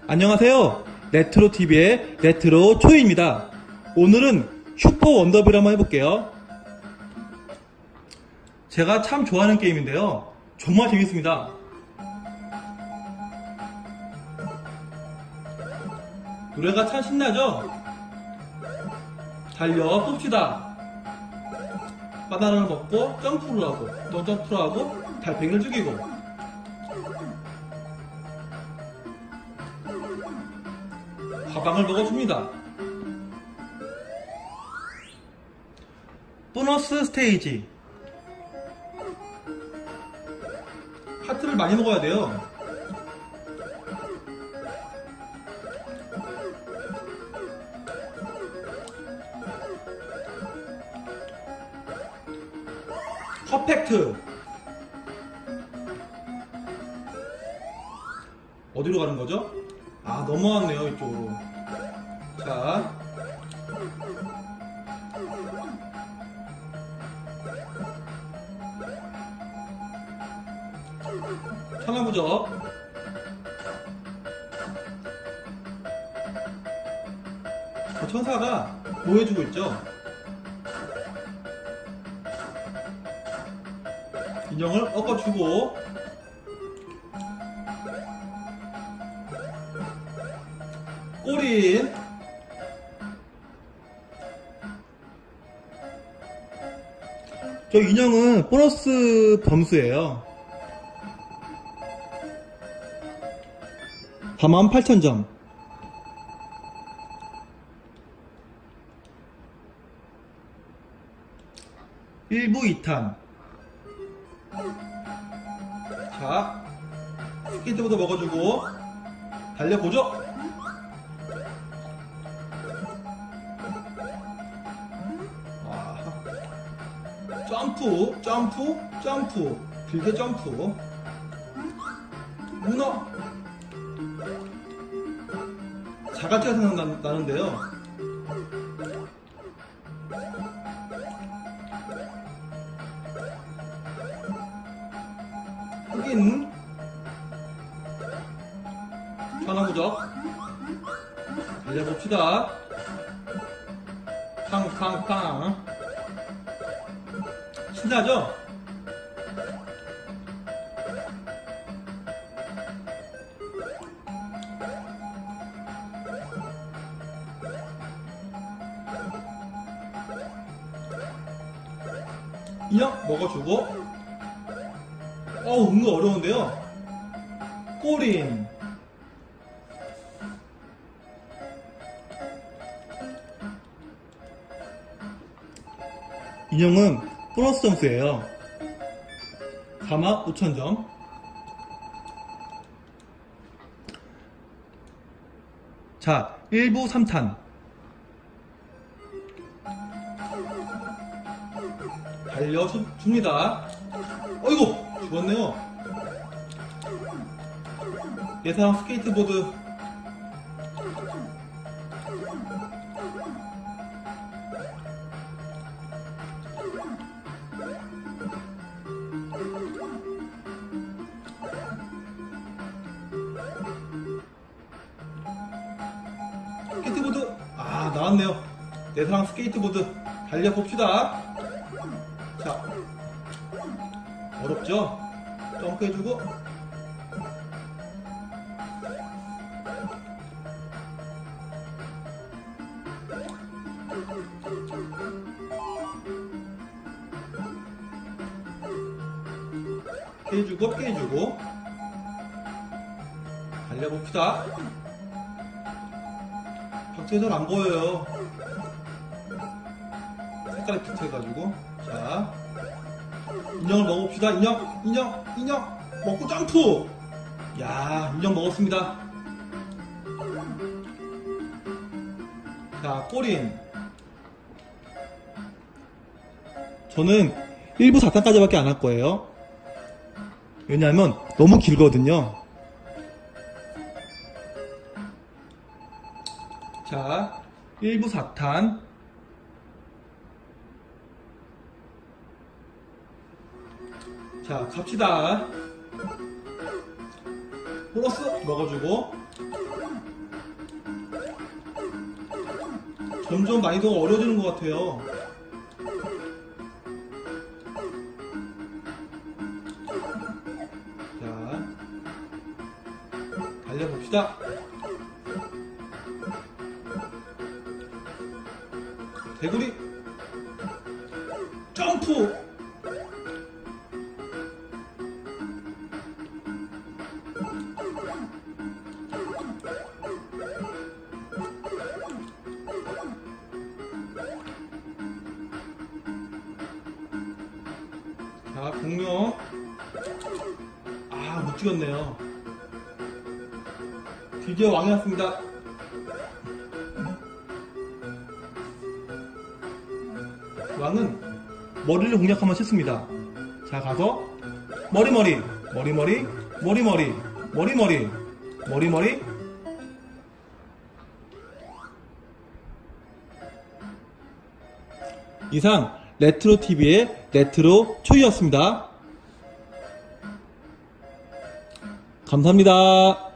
안녕하세요. 레트로TV의 레트로초이입니다. 오늘은 슈퍼 원더뷰를 한번 해볼게요. 제가 참 좋아하는 게임인데요. 정말 재밌습니다. 노래가 참 신나죠? 달려 봅시다. 바나나를 먹고 점프를 하고 또 점프를 하고 달팽이를 죽이고 가방을 먹어줍니다. 보너스 스테이지. 하트를 많이 먹어야 돼요. 퍼펙트. 어디로 가는 거죠? 아, 넘어왔네요, 이쪽으로. 자. 천하무적. 저 천사가 보여주고 있죠? 인형을 꺾어주고 꼬린. 저 인형은 보너스 점수예요. 48,000점. 일부 2탄. 자, 스케이트보드 먹어주고 달려보죠. 점프, 점프, 점프. 길게 점프. 문어. 자갈치가 생각나는데요. 흑인. 천하무적. 달려봅시다. 팡팡팡. 신나죠? 인형 먹어주고. 은근 어려운데요. 꼬린. 인형은 보너스 점수예요. 45,000점. 자, 1부 3탄. 달려줍니다. 어이구! 죽었네요. 예상 스케이트보드. 스케이트보드. 아, 나왔네요. 내 사랑 스케이트보드. 달려봅시다. 자, 어렵죠? 점프해주고 피해주고 피해주고 달려봅시다. 박제 잘 안보여요. 색깔이 비슷해가지고. 자, 인형을 먹어봅시다. 인형 먹고 점프. 야, 인형 먹었습니다. 자, 꼬린. 저는 1부 4탄까지밖에 안 할 거예요. 왜냐하면 너무 길거든요. 자, 1부 4탄. 자, 갑시다. 보너스 먹어주고 점점 난이도가 어려워지는 것 같아요. 자, 달려봅시다. 개구리 점프. 자, 공룡. 아, 못 찍었네요. 드디어 왕이 왔습니다. 왕은 머리를 공략하면 쉽습니다. 자, 가서 머리머리, 머리머리, 머리머리, 머리머리, 머리머리. 이상 레트로TV의 레트로 초이였습니다. 감사합니다.